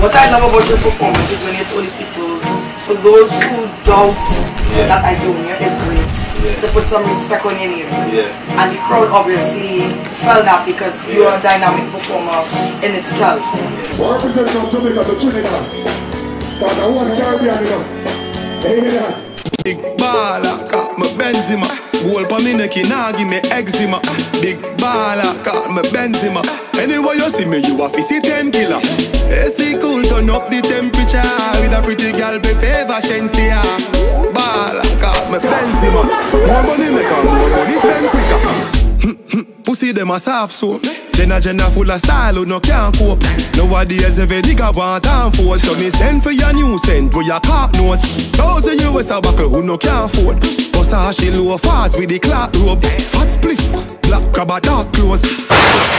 What I love about your performance is when you told the people, for those who doubt that Aidonia is great, to put some respect on your name. And the crowd obviously felt that because you're a dynamic performer in itself. Well, I represent from Jamaica to Trinidad, because I want Caribbean, you know. Hey, hear that? Big baller, got my Benzema. Goal pa me neck, nah give me eczema. Big baller, got my Benzema. Anyway you see me, you a see 10 killer. AC cool, turn up the temperature. With a pretty girl, be favor Shensia. Baller, got my Benzema. More money make a more money spend quicker. Pussy them a soft soap. Jenna full of style who no can't cope. Nowadays every nigga want time for it. So me send for your new scent for your cock nose. Thousand US a buckle who no can't afford. Bossa she low fast with the clock rope. Fat spliff, black crab a dark clothes.